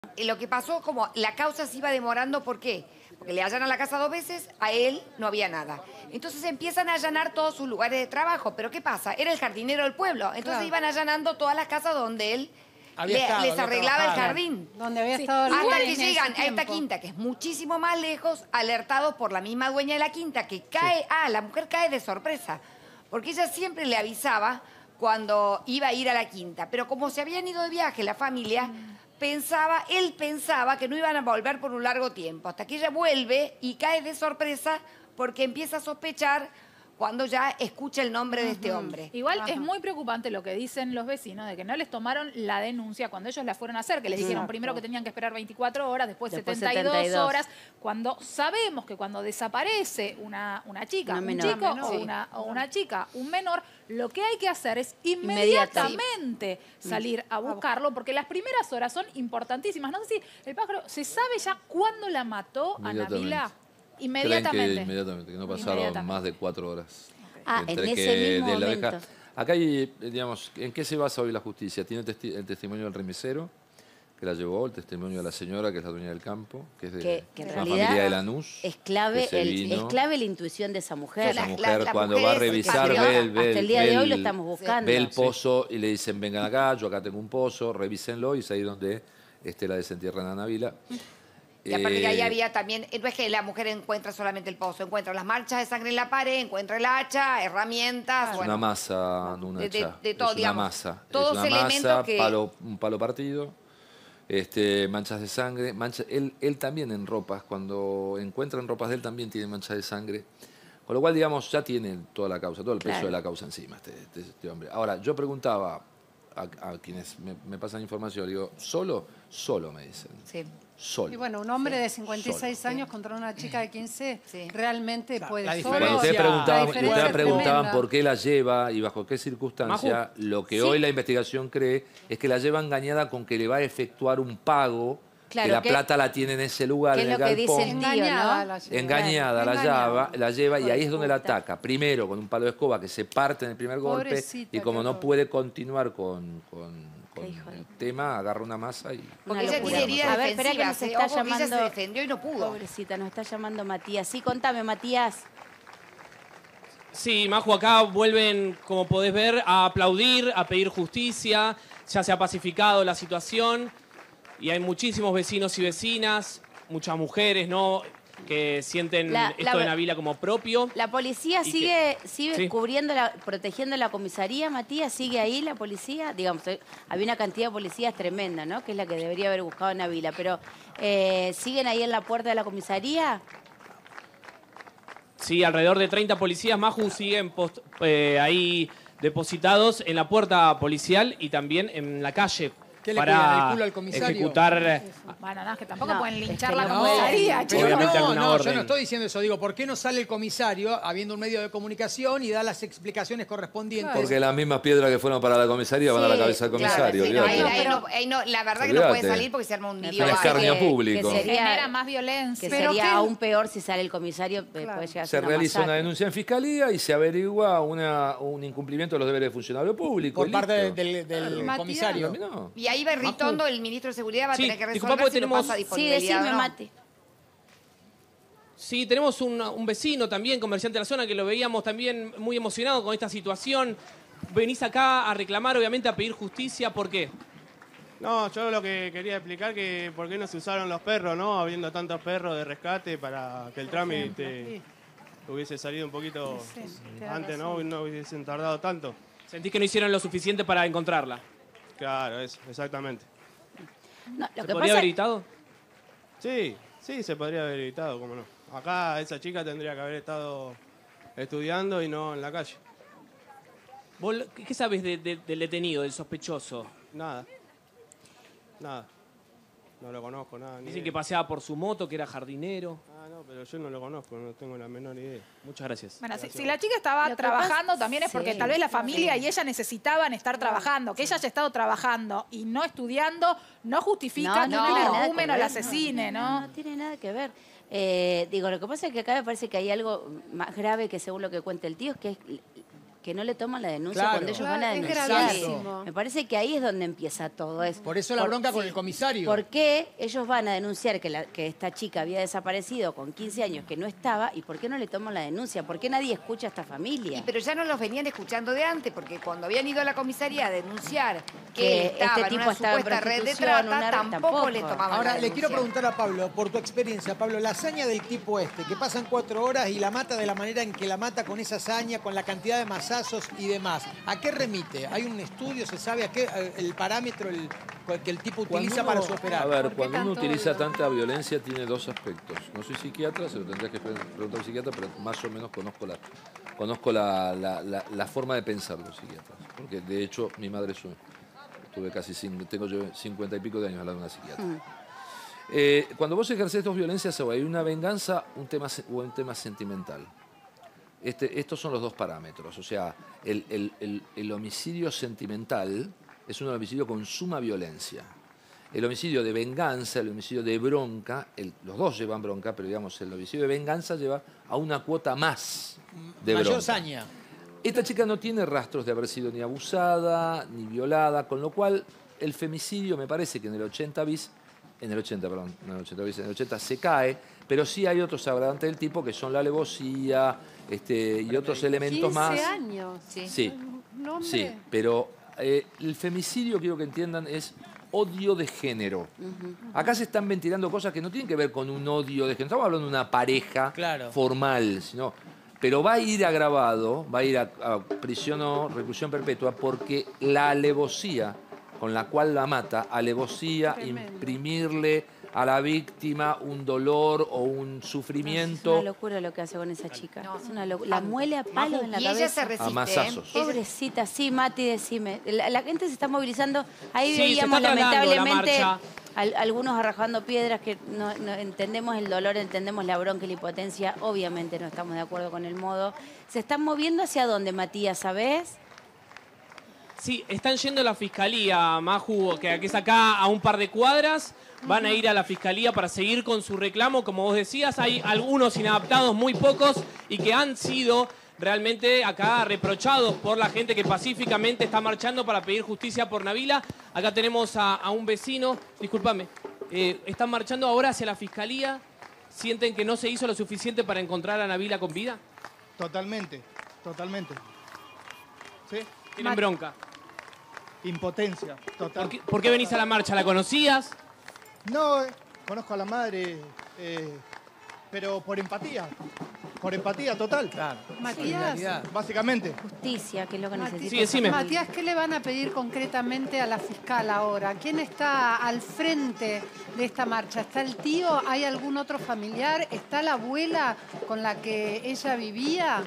Lo que pasó, como la causa se iba demorando, ¿por qué? Porque le allanan la casa 2 veces, a él no había nada. Entonces empiezan a allanar todos sus lugares de trabajo. ¿Pero qué pasa? Era el jardinero del pueblo. Entonces Claro. iban allanando todas las casas donde él les había arreglaba el trabajado. jardín. Donde había estado el Hasta lugar que en ese llegan a esta tiempo. quinta, que es muchísimo más lejos, alertados por la misma dueña de la quinta, que cae... la mujer cae de sorpresa. Porque ella siempre le avisaba cuando iba a ir a la quinta. Pero como se habían ido de viaje la familia... él pensaba que no iban a volver por un largo tiempo, hasta que ella vuelve y cae de sorpresa porque empieza a sospechar cuando ya escucha el nombre de este hombre. Igual es muy preocupante lo que dicen los vecinos de que no les tomaron la denuncia cuando ellos la fueron a hacer, que les dijeron primero que tenían que esperar 24 horas, después 72 horas, cuando sabemos que cuando desaparece una chica, un chico o una chica, un menor, lo que hay que hacer es inmediatamente salir a buscarlo, porque las primeras horas son importantísimas. No sé si el pájaro, ¿se sabe ya cuándo la mató a Nabila? Inmediatamente. Inmediatamente, que no pasaron más de 4 horas. En ese mismo momento. Acá hay, digamos, ¿en qué se basa hoy la justicia? Tiene el testimonio del remisero, que la llevó, el testimonio de la señora, que es la dueña del campo, que es de que en la realidad familia de Lanús. Es clave la intuición de esa mujer. Esa mujer cuando va a revisar, hasta el día de hoy lo estamos buscando. Ve el pozo y le dicen, vengan acá, yo acá tengo un pozo, revísenlo, y es ahí donde la desentierran a Nabila. Y aparte que ahí había también, no es que la mujer encuentra solamente el pozo, encuentra las manchas de sangre en la pared, encuentra el hacha, herramientas. Es Bueno, una masa, no una hacha. de todo, es una digamos, masa. todos es una elementos masa, que... un palo partido, manchas de sangre. Él también en ropas, cuando encuentran ropas de él también tiene manchas de sangre. Con lo cual, digamos, ya tiene toda la causa, todo el peso de la causa encima este hombre. Ahora, yo preguntaba a quienes me pasan información, digo, ¿solo? Solo, me dicen. Sí. Solo. Y bueno, un hombre de 56 años contra una chica de 15 realmente puede Cuando solo. ustedes preguntaban por qué la lleva y bajo qué circunstancia, lo que hoy la investigación cree es que la lleva engañada con que le va a efectuar un pago, que la plata la tiene en ese lugar, en el galpón. Engañada la lleva y ahí es donde la ataca. Primero con un palo de escoba que se parte en el primer golpe y como no puede continuar con el tema, agarra una masa y... Porque ella tiene heridas defensivas, se está llamando... ella se defendió y no pudo. Pobrecita, nos está llamando Matías. Sí, contame, Matías. Sí, Majo, acá vuelven, como podés ver, a aplaudir, a pedir justicia. Ya se ha pacificado la situación y hay muchísimos vecinos y vecinas, muchas mujeres, ¿no?, que sienten esto de Nabila como propio. ¿La policía sigue cubriendo, protegiendo la comisaría, Matías? ¿Sigue ahí la policía? Digamos, había una cantidad de policías tremenda, ¿no?, que es la que debería haber buscado a Nabila. Pero, ¿siguen ahí en la puerta de la comisaría? Sí, alrededor de 30 policías, Maju, siguen ahí depositados en la puerta policial y también en la calle. ¿Qué le cuidan el culo al comisario? Ejecutar... Bueno, no, es que tampoco pueden linchar la comisaría. Obviamente alguna orden. Yo no estoy diciendo eso. Digo, ¿por qué no sale el comisario habiendo un medio de comunicación y da las explicaciones correspondientes? Porque las mismas piedras que fueron para la comisaría van a la cabeza del comisario. Ahí no, la verdad que no puede salir porque se arma un lío. Es un escarnio público. Genera más violencia. Que sería aún peor si sale el comisario. Se realiza una denuncia en fiscalía y se averigua un incumplimiento de los deberes de funcionario público. Por parte del comisario. Y ahí Berritondo, el ministro de Seguridad, va a tener que resolver si no pasa disponibilidad. Sí, decime, Mate. Sí, tenemos un vecino también, comerciante de la zona, que lo veíamos también muy emocionado con esta situación. Venís acá a reclamar, obviamente, a pedir justicia. ¿Por qué? No, yo lo que quería explicar que por qué no se usaron los perros, ¿no? Habiendo tantos perros de rescate para que el trámite hubiese salido un poquito antes, ¿no? Y no hubiesen tardado tanto. ¿Sentís que no hicieron lo suficiente para encontrarla? Claro, eso, exactamente. No, ¿Se podría haber evitado? Sí, se podría haber evitado, cómo no. Acá esa chica tendría que haber estado estudiando y no en la calle. ¿Vos qué sabes del detenido, del sospechoso? Nada. No lo conozco, nada. Dicen que paseaba por su moto, que era jardinero. Ah, no, pero yo no lo conozco, no tengo la menor idea. Muchas gracias. Bueno, si la chica estaba trabajando también es porque tal vez la familia y ella necesitaban estar trabajando. Que ella haya estado trabajando y no estudiando no justifica que un energúmeno la asesine, ¿no? No tiene nada que ver. Digo, lo que pasa es que acá me parece que hay algo más grave que según lo que cuenta el tío, es que que no le toman la denuncia Claro. cuando ellos van a Es denunciar. gravísimo. Me parece que ahí es donde empieza todo. Por eso la bronca con el comisario. ¿Por qué ellos van a denunciar que esta chica había desaparecido con 15 años, que no estaba, y por qué no le toman la denuncia? ¿Por qué nadie escucha a esta familia? Pero ya no los venían escuchando de antes, porque cuando habían ido a la comisaría a denunciar que estaba en una supuesta red de trata, tampoco les tomaban Ahora, la le denuncia. quiero preguntar a Pablo, por tu experiencia, Pablo, la hazaña del tipo que pasan 4 horas y la mata de la manera en que la mata, con esa hazaña, con la cantidad de mazazos y demás, ¿a qué remite? ¿Hay un estudio? ¿Se sabe a qué el parámetro que el tipo utiliza para su operar? A ver, cuando uno utiliza tanta violencia tiene dos aspectos. No soy psiquiatra, se lo tendría que preguntar al psiquiatra, pero más o menos conozco la forma de pensar de los psiquiatras. Porque de hecho mi madre tengo yo 50 y pico de años hablando de una psiquiatra. Cuando vos ejercés dos violencias, o hay una venganza o un tema sentimental. Estos son los dos parámetros. O sea, el homicidio sentimental es un homicidio con suma violencia. El homicidio de venganza, el homicidio de bronca, los dos llevan bronca, pero digamos, el homicidio de venganza lleva a una cuota más de bronca. Mayor saña. Esta chica no tiene rastros de haber sido ni abusada, ni violada, con lo cual el femicidio me parece que en el 80 se cae, pero sí hay otros agravantes del tipo que son la alevosía y otros elementos más. 15 años. Sí, sí, pero el femicidio, quiero que entiendan, es odio de género. Acá se están ventilando cosas que no tienen que ver con un odio de género. Estamos hablando de una pareja formal, sino, pero va a ir agravado, va a ir a prisión o reclusión perpetua porque la alevosía con la cual la mata, alevosía, imprimirle a la víctima un dolor o un sufrimiento. Es una locura lo que hace con esa chica. Es una locura. La muele a palos en la cabeza. Y ella se resiste. A mazazos. Pobrecita, sí, Mati, decime. La gente se está movilizando. Ahí Sí, veíamos se está trasladando lamentablemente la marcha. algunos arrojando piedras que no entendemos el dolor, entendemos la bronca y la impotencia. Obviamente no estamos de acuerdo con el modo. ¿Se están moviendo hacia dónde, Matías, sabés? Sí, están yendo a la fiscalía, Maju, que es acá a un par de cuadras. Van a ir a la fiscalía para seguir con su reclamo. Como vos decías, hay algunos inadaptados, muy pocos, y que han sido realmente acá reprochados por la gente que pacíficamente está marchando para pedir justicia por Nabila. Acá tenemos a un vecino, discúlpame, están marchando ahora hacia la fiscalía. ¿Sienten que no se hizo lo suficiente para encontrar a Nabila con vida? Totalmente, totalmente. ¿Sí? ¿Tienen bronca? Impotencia, total. ¿Por qué venís a la marcha? ¿La conocías? No, conozco a la madre, pero por empatía total. Claro. Matías. Básicamente. Justicia, que es lo que necesita. Sí, decime. Matías, ¿qué le van a pedir concretamente a la fiscal ahora? ¿Quién está al frente de esta marcha? ¿Está el tío? ¿Hay algún otro familiar? ¿Está la abuela con la que ella vivía?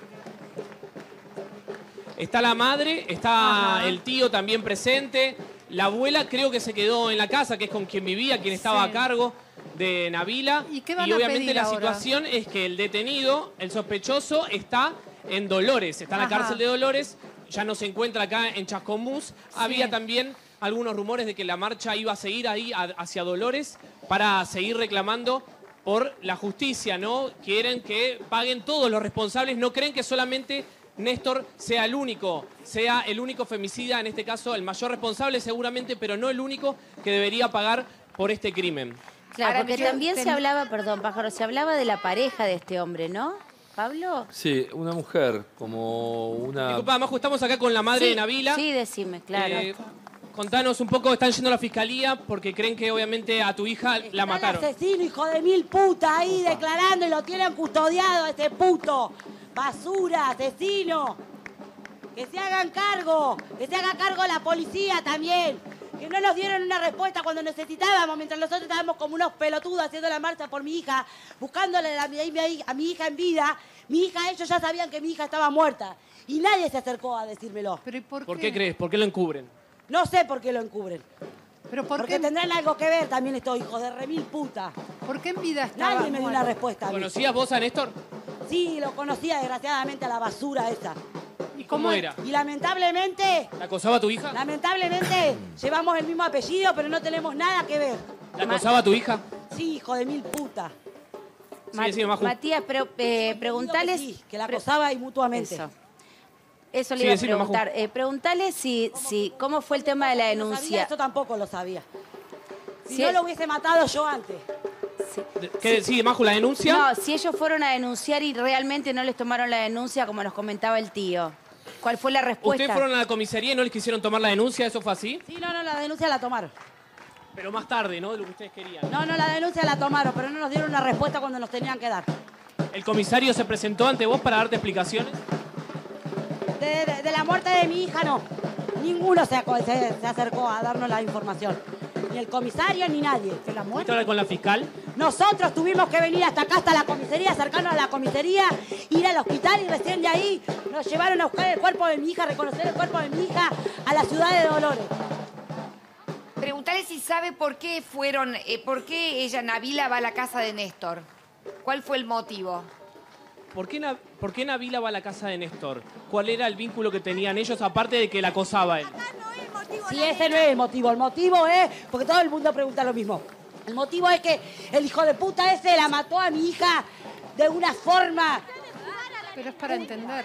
Está la madre, está el tío también presente. La abuela creo que se quedó en la casa, que es con quien vivía, quien estaba a cargo de Nabila. ¿Y qué van y a obviamente pedir la ahora? situación es que el detenido, el sospechoso, está en Dolores, está en la cárcel de Dolores, ya no se encuentra acá en Chascomús. Había también algunos rumores de que la marcha iba a seguir ahí hacia Dolores para seguir reclamando por la justicia, ¿no? Quieren que paguen todos los responsables, no creen que solamente Néstor sea el único femicida, en este caso el mayor responsable seguramente, pero no el único que debería pagar por este crimen. Claro, porque también se hablaba, perdón, Pájaro, se hablaba de la pareja de este hombre, ¿no? ¿Pablo? Sí, una mujer, como una... Disculpa, Majo, estamos acá con la madre de Nabila. Sí, decime, claro. Contanos un poco, están yendo a la fiscalía porque creen que obviamente a tu hija la mataron. El asesino, hijo de mil puta, ahí declarando y lo tienen custodiado, este puto. Basura, asesino. Que se hagan cargo, que se haga cargo la policía también. Que no nos dieron una respuesta cuando necesitábamos, mientras nosotros estábamos como unos pelotudos haciendo la marcha por mi hija, buscándole a mi hija en vida. Mi hija, ellos ya sabían que mi hija estaba muerta. Y nadie se acercó a decírmelo. ¿Pero y por qué? ¿Por qué crees? ¿Por qué lo encubren? No sé por qué lo encubren. ¿Pero por Porque qué? tendrán algo que ver también estos hijos de remil puta. ¿Por qué en vida estaba Nadie me dio una muerto? respuesta. a mí. ¿Conocías vos a Néstor? Sí, lo conocía desgraciadamente a la basura esa. ¿Y cómo era? Y lamentablemente, ¿La acosaba a tu hija? llevamos el mismo apellido, pero no tenemos nada que ver. ¿La acosaba a tu hija? Sí, hijo de mil puta. Sí, decime, Maju. Matías, pero preguntales... Sí, que la acosaba y mutuamente. Eso. Eso le iba a preguntar. Preguntale cómo fue el tema de la denuncia. Esto tampoco lo sabía. Si no lo hubiese matado yo antes. ¿Qué sigue, Maju, la denuncia? No, si ellos fueron a denunciar y realmente no les tomaron la denuncia, como nos comentaba el tío. ¿Cuál fue la respuesta? ¿Ustedes fueron a la comisaría y no les quisieron tomar la denuncia? ¿Eso fue así? Sí, no, la denuncia la tomaron. Pero más tarde, ¿no? De lo que ustedes querían. No, la denuncia la tomaron, pero no nos dieron una respuesta cuando nos tenían que dar. ¿El comisario se presentó ante vos para darte explicaciones? De la muerte de mi hija, no. Ninguno se acercó a darnos la información. Ni el comisario, ni nadie. ¿Fuiste a hablar con la fiscal? Nosotros tuvimos que venir hasta acá, hasta la comisaría, acercarnos a la comisaría, ir al hospital y recién de ahí nos llevaron a buscar el cuerpo de mi hija, a reconocer el cuerpo de mi hija a la ciudad de Dolores. Preguntale si sabe por qué ella, Nabila, va a la casa de Néstor. ¿Cuál fue el motivo? ¿Por qué Nabila va a la casa de Néstor? ¿Cuál era el vínculo que tenían ellos, aparte de que la acosaba él? Sí, ese no es el motivo. El motivo es, porque todo el mundo pregunta lo mismo. El motivo es que el hijo de puta ese la mató a mi hija de una forma... Pero es para entender.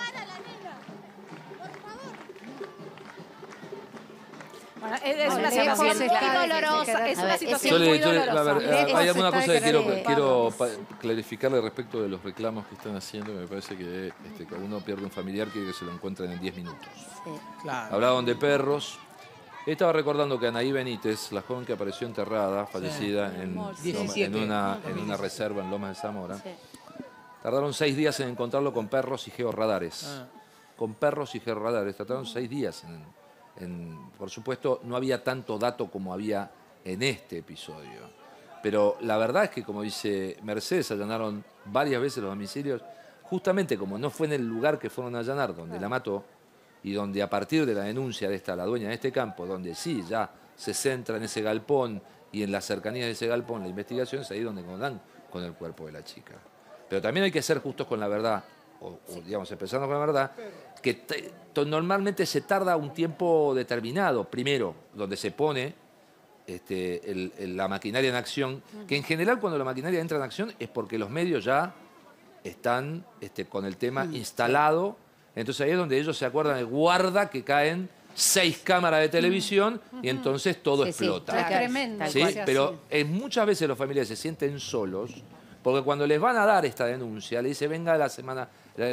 Bueno, es una situación muy dolorosa. Es una situación muy dolorosa. Hay alguna cosa que quiero clarificarle respecto de los reclamos que están haciendo, que me parece que cuando uno pierde un familiar quiere que se lo encuentren en 10 minutos. Sí. Claro. Hablaban de perros. Estaba recordando que Anaí Benítez, la joven que apareció enterrada, fallecida en una reserva en Lomas de Zamora, tardaron 6 días en encontrarlo con perros y georradares. Con perros y georradares. Tardaron 6 días por supuesto, no había tanto dato como había en este episodio. Pero la verdad es que, como dice Mercedes, allanaron varias veces los domicilios, justamente como no fue en el lugar que fueron a allanar, donde la mató, y donde a partir de la denuncia de la dueña de este campo, donde sí ya se centra en ese galpón y en las cercanías de ese galpón, la investigación es ahí donde dan con el cuerpo de la chica. Pero también hay que ser justos con la verdad, o digamos, empezando con la verdad, que normalmente se tarda un tiempo determinado, primero, donde se pone la maquinaria en acción, que en general cuando la maquinaria entra en acción es porque los medios ya están con el tema instalado, entonces ahí es donde ellos se acuerdan de guarda que caen 6 cámaras de televisión y entonces todo explota. Sí, claro. Tremendo. ¿Sí? Pero muchas veces los familiares se sienten solos porque cuando les van a dar esta denuncia, le dice venga la semana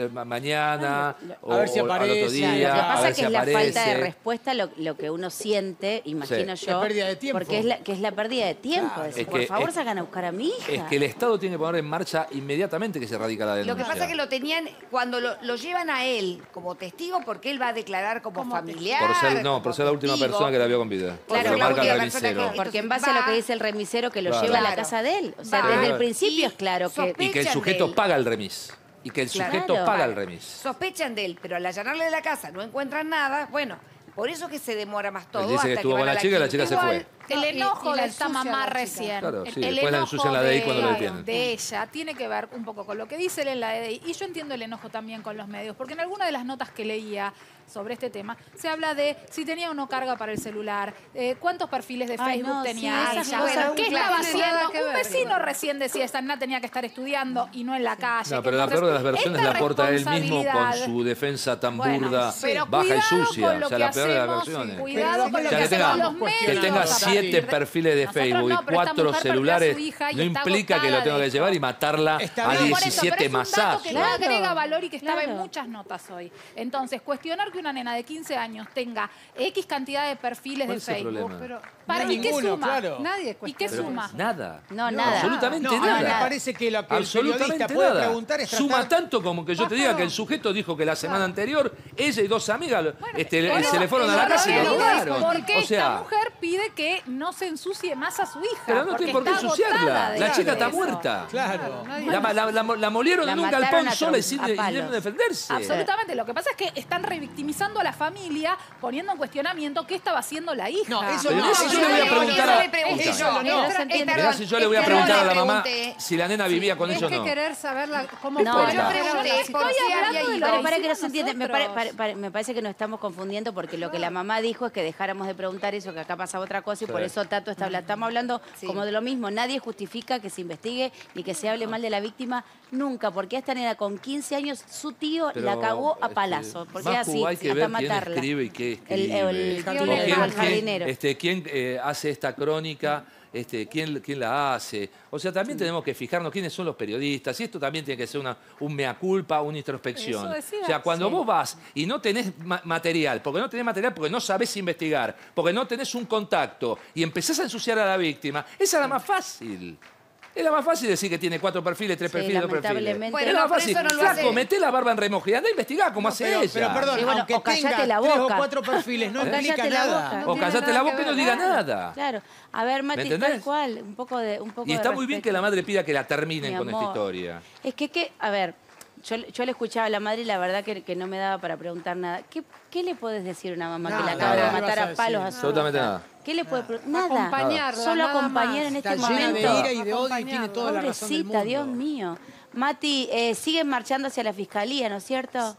mañana o a ver si aparece, al otro día. Lo que pasa a ver es que si es la aparece. falta de respuesta lo que uno siente, imagino yo. La pérdida de tiempo. Porque es la pérdida de tiempo. Claro. Decir, por favor, sacan a buscar a mi hija. Es que el Estado tiene que poner en marcha inmediatamente que se radica la denuncia. Lo que pasa es que lo tenían, cuando lo llevan a él como testigo, porque él va a declarar como familiar. Por ser la última persona que la vio con vida. Claro, lo marca el remisero. porque en base a lo que dice el remisero que lo lleva a la casa de él. O sea, desde el principio es claro que... Y que el sujeto paga el remis. Y que el sujeto paga el remis. Sospechan de él, pero al allanarle de la casa no encuentran nada. Bueno, por eso que se demora más todo. Él dice que estuvo con la chica y la chica se fue. El enojo y de esta mamá recién. Claro, sí, el después la enojo ensucian la DEI cuando lo detienen. de ella tiene que ver un poco con lo que dice él en la DEI. Y yo entiendo el enojo también con los medios, porque en alguna de las notas que leía sobre este tema se habla de si tenía o no carga para el celular, cuántos perfiles de Facebook tenía ella, qué estaba haciendo. Un vecino recién decía, esta nena tenía que estar estudiando y no en la calle. No, pero la peor de las versiones la aporta él mismo con su defensa tan burda, baja y sucia. O sea, la peor de las versiones. Cuidado con lo que hacemos los medios. Que tenga 7 perfiles de Facebook y 4 celulares no implica que lo tenga que llevar y matarla a 17 masazos. Que no agrega valor y que estaba en muchas notas hoy. Entonces, cuestionar que una nena de 15 años tenga X cantidad de perfiles de Facebook. Pero ¿y qué suma? Claro. Nadie ¿Y qué suma? Nada. No, nada. Absolutamente No, a mí nada. me parece que lo que el periodista Absolutamente puede nada. preguntar es Suma tanto como que yo te diga que el sujeto dijo que la semana anterior ella y 2 amigas se le fueron a la casa y lo robaron. Porque O sea, esta mujer pide que no se ensucie más a su hija. pero no tiene por qué ensuciarla. La chica está muerta. Claro. La molieron La en un mataron galpón a sola y palos. debieron defenderse. Absolutamente. Lo que pasa es que están revictimizando a la familia, poniendo en cuestionamiento qué estaba haciendo la hija. No, eso Pero no. eso yo le voy a preguntar Mirá si yo le voy a preguntar a la mamá si la nena vivía con ellos o es que no. querer saber cómo No, fue. no. Pregunté por si había ido. Pero para que no se entiende, me parece que nos estamos confundiendo porque lo que la mamá dijo es que dejáramos de preguntar eso, que acá pasaba otra cosa y por eso Tato está hablando. Estamos hablando como de lo mismo. Nadie justifica que se investigue ni que se hable mal de la víctima nunca, porque a esta nena con 15 años su tío la cagó a palazo. Porque Macu, hay que ver quién escribe y qué escribe. El jardinero. ¿Quién hace esta crónica? ¿Quién la hace? O sea, también tenemos que fijarnos quiénes son los periodistas. Y esto también tiene que ser un mea culpa, una introspección. O sea, cuando vos vas y no tenés material, porque no sabés investigar, porque no tenés un contacto y empezás a ensuciar a la víctima, esa es la más fácil. Es la más fácil decir que tiene 4 perfiles, 3 perfiles, 2 perfiles. Bueno, es la más fácil. Flaco, meté la barba en remojo y andá a investigar cómo hace ella. Pero perdón, aunque tenga 3 o 4 perfiles, no implica nada. O callate la boca y no diga nada. Claro. A ver, Mati, tal cual. Un poco de Y está muy bien que la madre pida que la terminen con esta historia. Es que, a ver, yo le escuchaba a la madre y la verdad que no me daba para preguntar nada. ¿Qué le puedes decir a una mamá que la acaba de matar a palos a su Absolutamente nada. ¿Qué le puede preguntar? Nada. Acompañarla, Solo nada acompañar más. en este Está momento. llena de ira y de odio y tiene toda la razón del mundo. Pobrecita, Dios mío. Mati, siguen marchando hacia la fiscalía, ¿no es cierto?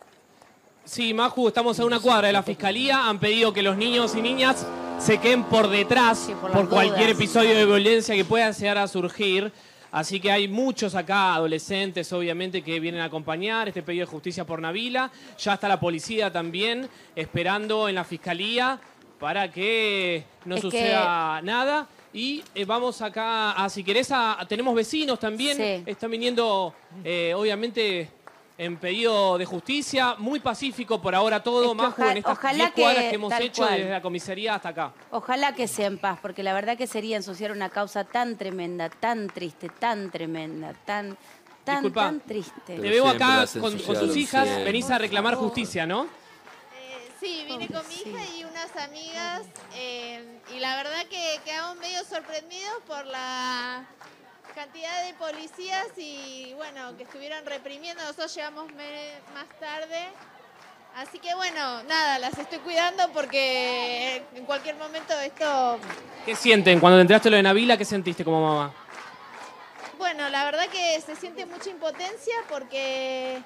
Sí, Maju, estamos a una cuadra de la fiscalía. Han pedido que los niños y niñas se queden por detrás por cualquier episodio de violencia que pueda llegar a surgir. Así que hay muchos acá, adolescentes obviamente, que vienen a acompañar este pedido de justicia por Nabila. Ya está la policía también esperando en la fiscalía para que no suceda nada. Y vamos acá si querés, tenemos vecinos también. Sí. Están viniendo, obviamente, en pedido de justicia. Muy pacífico por ahora todo, Maju, en estas 10 cuadras que hemos hecho desde la comisaría hasta acá. Ojalá que sea en paz, porque la verdad que sería ensuciar una causa tan tremenda, tan triste, tan tremenda, tan triste. Te veo acá con sus hijas. Venís a reclamar justicia, ¿no? Sí, vine con mi hija y unas amigas y la verdad que quedamos medio sorprendidos por la cantidad de policías y bueno, que estuvieron reprimiendo. Nosotros llegamos más tarde, así que bueno, nada, las estoy cuidando porque en cualquier momento esto... ¿Qué sienten? Cuando te enteraste lo de Nabila, ¿qué sentiste como mamá? Bueno, la verdad que se siente mucha impotencia porque...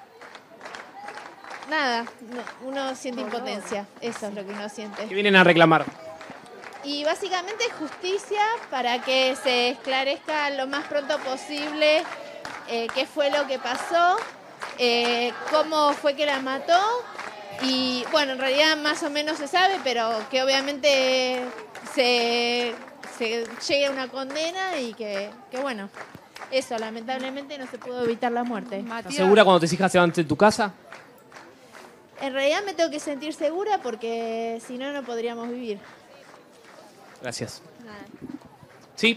Nada, uno siente impotencia, eso es lo que uno siente. ¿Qué vienen a reclamar? Y básicamente justicia para que se esclarezca lo más pronto posible qué fue lo que pasó, cómo fue que la mató y bueno, en realidad más o menos se sabe, pero que obviamente se llegue a una condena y que bueno, eso lamentablemente no se pudo evitar la muerte. ¿Estás segura cuando tus hijas se van de tu casa? En realidad me tengo que sentir segura porque si no, no podríamos vivir. Gracias. Nada. ¿Sí?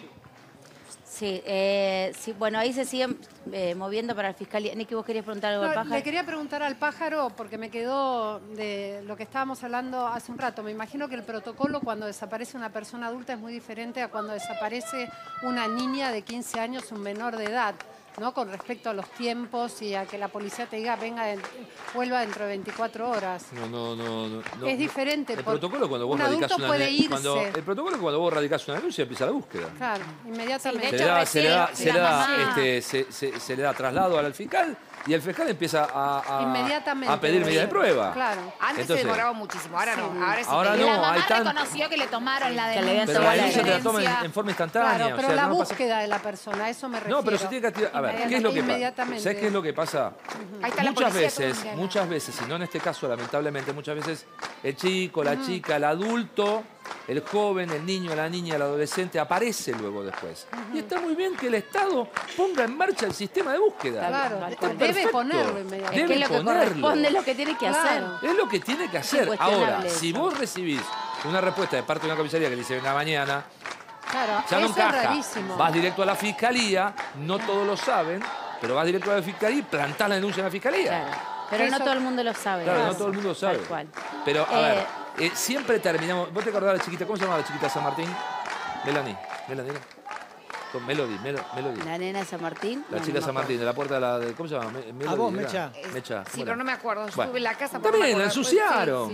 Sí, bueno, ahí se siguen moviendo para la fiscalía. Niki, ¿vos querías preguntar algo al pájaro? Le quería preguntar al pájaro, porque me quedó de lo que estábamos hablando hace un rato. Me imagino que el protocolo cuando desaparece una persona adulta es muy diferente a cuando desaparece una niña de 15 años, un menor de edad, ¿no? Con respecto a los tiempos y a que la policía te diga, vuelva dentro de 24 horas. No. Es diferente. El protocolo cuando vos un radicás adulto puede irse. el protocolo cuando vos radicás una denuncia empieza la búsqueda. Claro, inmediatamente. Sí, de hecho, se le da traslado al fiscal y el fiscal empieza a pedir medidas de prueba. Claro. Antes se demoraba muchísimo, ahora no. Ahora La no, mamá reconoció que le tomaron la denuncia. Pero la denuncia te la toman en forma instantánea. Claro, pero o sea, la no búsqueda de la persona, a eso me refiero. No, pero se tiene que activar. A ver, ¿qué es lo que pasa? ¿Sabes qué es lo que pasa? Ahí está la policía Muchas veces, y no en este caso, lamentablemente, muchas veces el chico, la chica, el adulto, el joven, el niño, la niña, el adolescente aparece luego después. Y está muy bien que el Estado ponga en marcha el sistema de búsqueda. Claro, Está debe perfecto. ponerlo inmediatamente. Es que es lo que corresponde, es lo que tiene que hacer. Es lo que tiene que hacer. Ahora, si vos recibís una respuesta de parte de una comisaría que dice una mañana, claro, ya no eso encaja. es rarísimo. Vas directo a la fiscalía, no todos lo saben, pero vas directo a la fiscalía y plantás la denuncia en la fiscalía. Claro. Pero no todo el mundo lo sabe. Claro, no todo el mundo lo sabe. Tal cual. Pero, a ver, siempre terminamos... ¿Vos te acordás de la chiquita? ¿Cómo se llamaba la chiquita de San Martín? Melanie. Con Melody. La nena de San Martín. La chica de San Martín, de la puerta de la... ¿Cómo se llama? Melody, ¿A vos, ¿era? Mecha? Mecha. Sí, pero no me acuerdo. Yo Bueno. estuve en la casa. Está bien, la ensuciaron. Sí.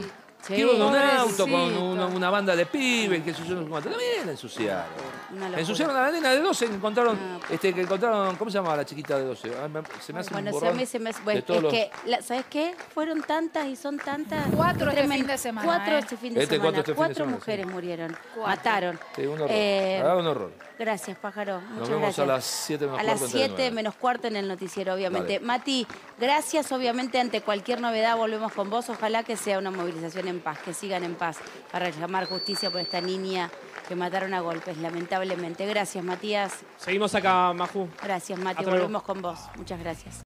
Sí, que iba en un auto pobrecito. con una banda de pibes, que yo también la ensuciaron. Ensuciaron a la nena de 12 que encontraron, que encontraron, ¿cómo se llamaba la chiquita de 12? Se me hace un borrón bueno, es que, ¿sabes qué? Fueron tantas y son tantas. 4 este fin de semana. 4 este fin de semana. 4 semana, mujeres sí. murieron. Mataron. Sí, un horror. Un horror. Gracias, Pájaro. Muchas Nos vemos gracias. a las 7 menos a cuarto. las 7 menos cuarto en el noticiero, obviamente. Dale. Mati, gracias. Obviamente, ante cualquier novedad volvemos con vos. Ojalá que sea una movilización en paz, que sigan en paz para reclamar justicia por esta niña que mataron a golpes, lamentablemente. Gracias, Matías. Seguimos acá, Maju. Gracias, Mati. Hasta luego. Volvemos con vos. Muchas gracias.